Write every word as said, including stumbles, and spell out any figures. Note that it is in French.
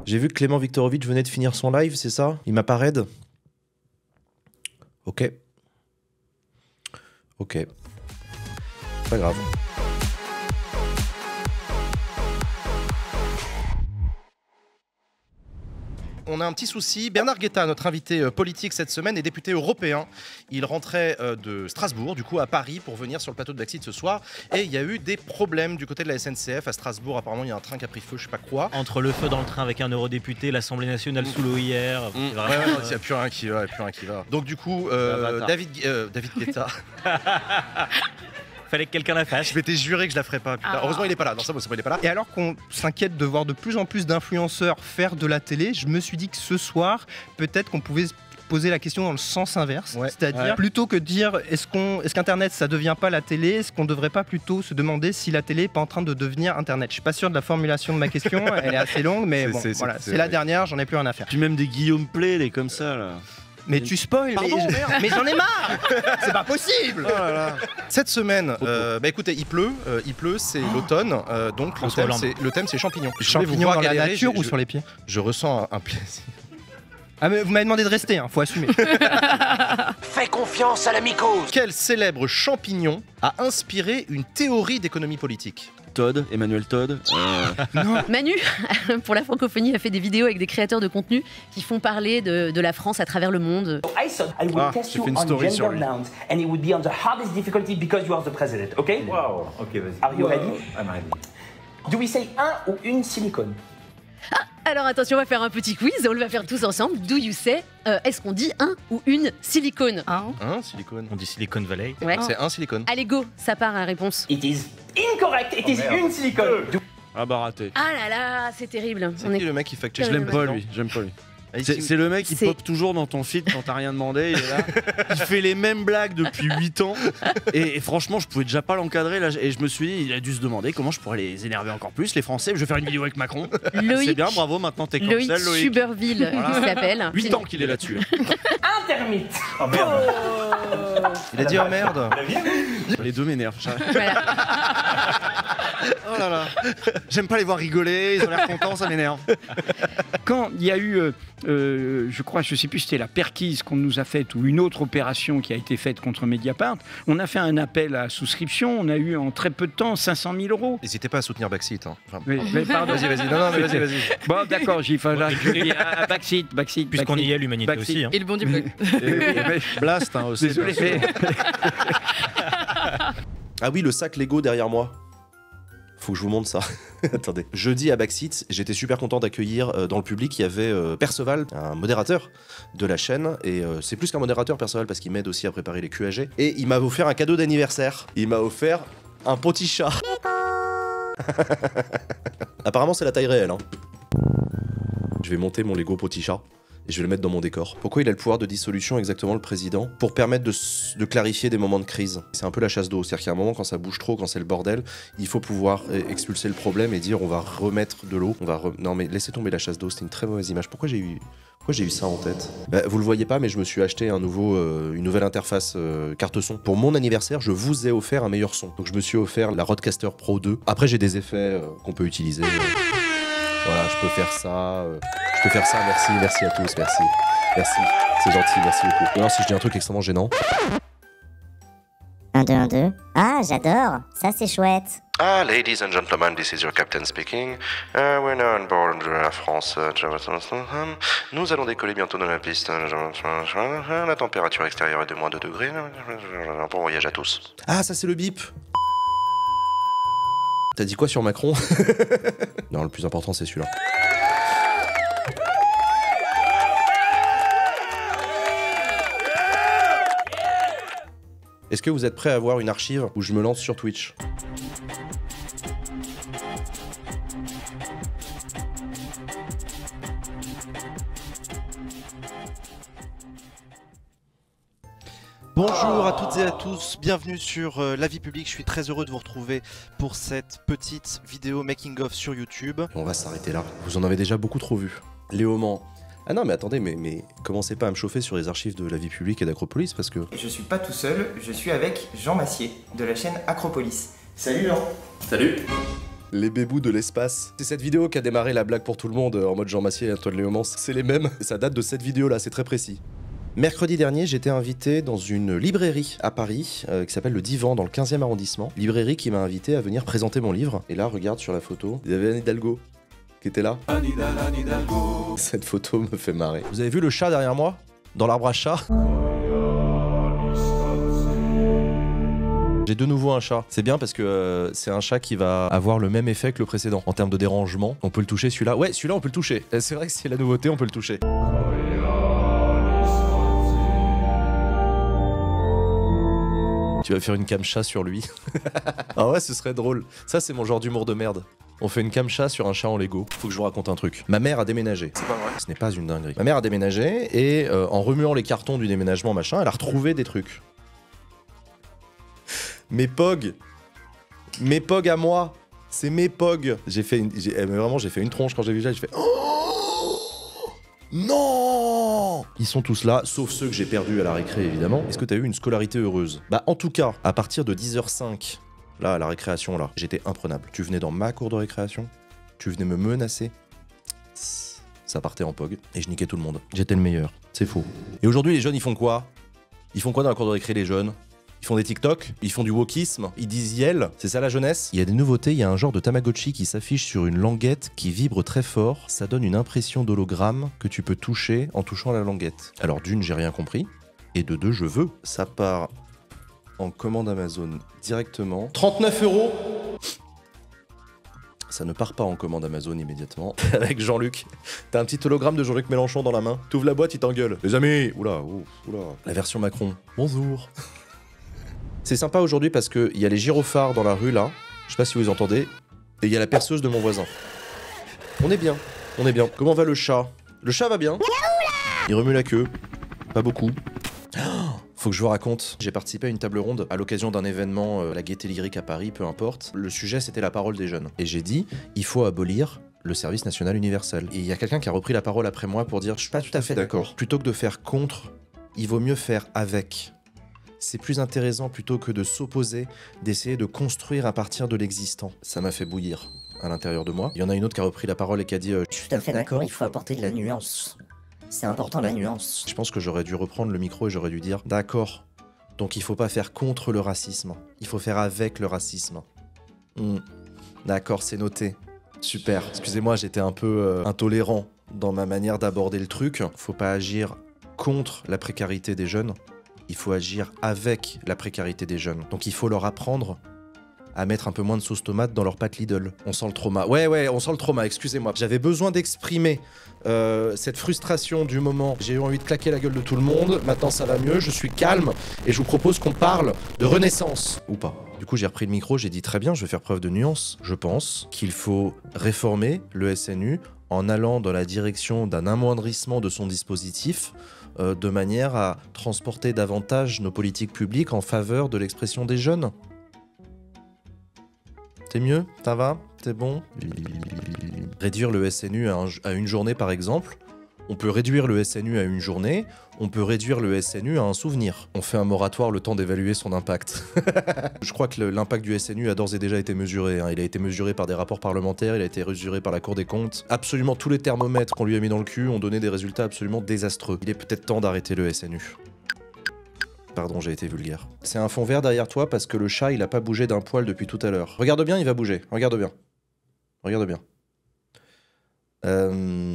J'ai vu que Clément Viktorovitch venait de finir son live, c'est ça? Il m'a pas raid. Ok. Ok. Pas grave. On a un petit souci. Bernard Guetta, notre invité politique cette semaine, est député européen. Il rentrait de Strasbourg, du coup à Paris, pour venir sur le plateau de Backseat ce soir. Et il y a eu des problèmes du côté de la S N C F à Strasbourg. Apparemment, il y a un train qui a pris feu, je sais pas quoi. Entre le feu dans le train avec un eurodéputé, l'Assemblée nationale mmh. sous l'eau hier. Mmh. Il ouais, n'y a plus rien qui va, plus rien qui va. Donc du coup, euh, David, euh, David Guetta. Fallait que quelqu'un la fasse. Je m'étais juré que je la ferais pas. Putain. Ah. Heureusement, il est pas là. Non, ça, bon, il est pas là. Et alors qu'on s'inquiète de voir de plus en plus d'influenceurs faire de la télé, je me suis dit que ce soir, peut-être qu'on pouvait poser la question dans le sens inverse, ouais. c'est-à-dire ouais. plutôt que de dire est-ce qu'on, est-ce qu'Internet ça devient pas la télé, est-ce qu'on devrait pas plutôt se demander si la télé est pas en train de devenir Internet. Je suis pas sûr de la formulation de ma question, elle est assez longue, mais bon, c'est, voilà, c'est, c'est la dernière, j'en ai plus rien à faire. Puis même des Guillaume Play, des comme ça là. Mais tu spoil, Pardon, mais, merde. mais j'en ai marre. C'est pas possible. Oh là là. Cette semaine, euh, bah écoutez, il pleut, euh, il pleut, c'est oh. l'automne, euh, donc le thème, c'est, le thème c'est champignons. Champignons dans la nature je, ou je, sur les pieds? Je ressens un, un plaisir. Ah mais vous m'avez demandé de rester, hein, faut assumer. Fais confiance à la mycose. Quel célèbre champignon a inspiré une théorie d'économie politique? Todd, Emmanuel Todd. Euh... Non. Manu, pour la francophonie, a fait des vidéos avec des créateurs de contenu qui font parler de, de la France à travers le monde. I thought I would ah, test you on gender nouns and it would be on the hardest difficulty because you are the president, okay? Wow, okay, vas-y. Are you ready? I'm ready. Do we say un ou une silicone? Ah, alors attention, on va faire un petit quiz, on le va faire tous ensemble. Do you say, euh, est-ce qu'on dit un ou une silicone? Un Un silicone. On dit Silicon Valley. Ouais. C'est un silicone. Allez go, ça part la réponse. It is incorrect, it oh, is merde. une silicone. Ah bah raté. Ah là là, c'est terrible. C'est on qui est... le mec qui fact-check? Je l'aime pas lui, j'aime pas lui. C'est, c'est le mec qui c'est... pop toujours dans ton feed quand t'as rien demandé, il est là. Il fait les mêmes blagues depuis huit ans. Et, et franchement, je pouvais déjà pas l'encadrer. Là, et je me suis dit, il a dû se demander comment je pourrais les énerver encore plus, les Français. Je vais faire une vidéo avec Macron. Loïc, c'est bien, bravo, maintenant t'es Loïc cancel, Loïc. Suberville, voilà. Il s'appelle. huit ans qu'il est là-dessus. Intermite. Oh merde. Oh il a dit oh merde. Les deux m'énervent. Voilà. Oh là là. J'aime pas les voir rigoler, ils ont l'air contents, ça m'énerve. Quand il y a eu, euh, euh, je crois, je sais plus, c'était la perquise qu'on nous a faite ou une autre opération qui a été faite contre Mediapart, on a fait un appel à souscription, on a eu en très peu de temps cinq cent mille euros. N'hésitez pas à soutenir Backseat. Hein. Enfin... Mais, mais pardon. Vas-y, vas-y, non, non, mais vas-y, vas-y. Bon, d'accord, j'y fais à Backseat, Backseat. Puisqu'on y est, l'humanité Backseat. Aussi. Hein. Et le bon du blog. Blast, hein, aussi. Désolé. Ah oui, le sac Lego derrière moi. Faut que je vous montre ça. Attendez. Jeudi à Backseat, j'étais super content d'accueillir euh, dans le public, il y avait euh, Perceval, un modérateur de la chaîne, et euh, c'est plus qu'un modérateur Perceval parce qu'il m'aide aussi à préparer les Q A G. Et il m'a offert un cadeau d'anniversaire. Il m'a offert un petit chat. Apparemment c'est la taille réelle. Hein. Je vais monter mon Lego petit chat. Et je vais le mettre dans mon décor. Pourquoi il a le pouvoir de dissolution exactement, le président? Pour permettre de, de clarifier des moments de crise. C'est un peu la chasse d'eau, c'est-à-dire qu'à un moment quand ça bouge trop, quand c'est le bordel, il faut pouvoir expulser le problème et dire on va remettre de l'eau. On va re... Non mais laissez tomber la chasse d'eau, c'était une très mauvaise image. Pourquoi j'ai eu... Pourquoi j'ai eu ça en tête? Bah, vous le voyez pas, mais je me suis acheté un nouveau, euh, une nouvelle interface euh, carte son. Pour mon anniversaire, je vous ai offert un meilleur son. Donc je me suis offert la Rodecaster Pro deux. Après j'ai des effets euh, qu'on peut utiliser. Euh... Voilà, je peux faire ça. Euh... Je peux faire ça, merci, merci à tous, merci. Merci, c'est gentil, merci beaucoup. Alors si je dis un truc extrêmement gênant. un, deux, un, deux. Ah, j'adore, ça c'est chouette. Ah, ladies and gentlemen, this is your captain speaking. Uh, we're now on board de la France. Nous allons décoller bientôt de la piste. La température extérieure est de moins deux degrés. Bon voyage à tous. Ah, ça c'est le bip. T'as dit quoi sur Macron? Non, le plus important c'est celui-là. Est-ce que vous êtes prêts à voir une archive où je me lance sur Twitch? Bonjour à toutes et à tous, bienvenue sur euh, La Vie Publique, je suis très heureux de vous retrouver pour cette petite vidéo making of sur YouTube. On va s'arrêter là, vous en avez déjà beaucoup trop vu. Léo Mans. Ah non mais attendez, mais, mais commencez pas à me chauffer sur les archives de La Vie Publique et d'Acropolis parce que... Je suis pas tout seul, je suis avec Jean Massier de la chaîne Acropolis. Salut Jean. Salut. Les bébous de l'espace. C'est cette vidéo qui a démarré la blague pour tout le monde, en mode Jean Massier et Antoine Léaumans. C'est les mêmes, et ça date de cette vidéo-là, c'est très précis. Mercredi dernier, j'étais invité dans une librairie à Paris euh, qui s'appelle Le Divan dans le quinzième arrondissement. Librairie qui m'a invité à venir présenter mon livre. Et là, regarde sur la photo, il y avait Anne Hidalgo qui était là. Anne Hidalgo. Cette photo me fait marrer. Vous avez vu le chat derrière moi? Dans l'arbre à chat? J'ai de nouveau un chat. C'est bien parce que euh, c'est un chat qui va avoir le même effet que le précédent. En termes de dérangement, on peut le toucher celui-là. Ouais, celui-là on peut le toucher. C'est vrai que c'est la nouveauté, on peut le toucher. Tu vas faire une cam chat sur lui. Ah ouais, ce serait drôle. Ça, c'est mon genre d'humour de merde. On fait une cam chat sur un chat en Lego. Faut que je vous raconte un truc. Ma mère a déménagé. C'est pas vrai. Ce n'est pas une dinguerie. Ma mère a déménagé et euh, en remuant les cartons du déménagement, machin, elle a retrouvé des trucs. Mes pogs. Mes pogs à moi. C'est mes pogs. J'ai fait une... j'ai- eh, mais vraiment, j'ai fait une tronche quand j'ai vu ça. J'ai fait... Oh non! Ils sont tous là, sauf ceux que j'ai perdus à la récré, évidemment. Est-ce que t'as eu une scolarité heureuse? Bah, en tout cas, à partir de dix heures cinq, là, à la récréation, là, j'étais imprenable. Tu venais dans ma cour de récréation, tu venais me menacer. Ça partait en pog, et je niquais tout le monde. J'étais le meilleur. C'est faux. Et aujourd'hui, les jeunes, ils font quoi? Ils font quoi dans la cour de récré, les jeunes? Ils font des TikTok, ils font du wokisme, ils disent yel, c'est ça la jeunesse? Il y a des nouveautés, il y a un genre de Tamagotchi qui s'affiche sur une languette qui vibre très fort, ça donne une impression d'hologramme que tu peux toucher en touchant la languette. Alors d'une, j'ai rien compris, et de deux, je veux. Ça part en commande Amazon directement. trente-neuf euros. Ça ne part pas en commande Amazon immédiatement. Avec Jean-Luc. T'as un petit hologramme de Jean-Luc Mélenchon dans la main. T'ouvres la boîte, il t'engueule. Les amis, oula, ouf, oula. La version Macron. Bonjour. C'est sympa aujourd'hui parce qu'il y a les gyrophares dans la rue là, je sais pas si vous entendez, et il y a la perceuse de mon voisin. On est bien, on est bien. Comment va le chat? Le chat va bien. Il remue la queue, pas beaucoup. Faut que je vous raconte, j'ai participé à une table ronde à l'occasion d'un événement, euh, la Gaîté Lyrique à Paris, peu importe. Le sujet c'était la parole des jeunes. Et j'ai dit, il faut abolir le service national universel. Et il y a quelqu'un qui a repris la parole après moi pour dire, je suis pas tout à fait d'accord. Plutôt que de faire contre, il vaut mieux faire avec. C'est plus intéressant plutôt que de s'opposer, d'essayer de construire à partir de l'existant. Ça m'a fait bouillir à l'intérieur de moi. Il y en a une autre qui a repris la parole et qui a dit euh, Je suis tout à fait d'accord, il faut apporter de la nuance. C'est important la nuance. je pense que j'aurais dû reprendre le micro et j'aurais dû dire d'accord. Donc il faut pas faire contre le racisme, il faut faire avec le racisme. Hmm. D'accord, c'est noté. Super. Excusez-moi, j'étais un peu euh, intolérant dans ma manière d'aborder le truc. Faut pas agir contre la précarité des jeunes. Il faut agir avec la précarité des jeunes. Donc il faut leur apprendre à mettre un peu moins de sauce tomate dans leur pâte Lidl. On sent le trauma. Ouais, ouais, on sent le trauma, excusez-moi. J'avais besoin d'exprimer euh, cette frustration du moment. J'ai eu envie de claquer la gueule de tout le monde. Maintenant, ça va mieux, je suis calme. Et je vous propose qu'on parle de renaissance. Ou pas. Du coup, j'ai repris le micro, j'ai dit très bien, je vais faire preuve de nuance. Je pense qu'il faut réformer le S N U en allant dans la direction d'un amoindrissement de son dispositif, euh, de manière à transporter davantage nos politiques publiques en faveur de l'expression des jeunes. C'est mieux? Ça va? C'est bon? Réduire le S N U à, un, à une journée, par exemple. On peut réduire le S N U à une journée, on peut réduire le S N U à un souvenir. On fait un moratoire le temps d'évaluer son impact. Je crois que l'impact du S N U a d'ores et déjà été mesuré. Hein. Il a été mesuré par des rapports parlementaires, il a été mesuré par la Cour des comptes. Absolument tous les thermomètres qu'on lui a mis dans le cul ont donné des résultats absolument désastreux. Il est peut-être temps d'arrêter le S N U. Pardon, j'ai été vulgaire. C'est un fond vert derrière toi parce que le chat, il a pas bougé d'un poil depuis tout à l'heure. Regarde bien, il va bouger. Regarde bien. Regarde bien. Euh...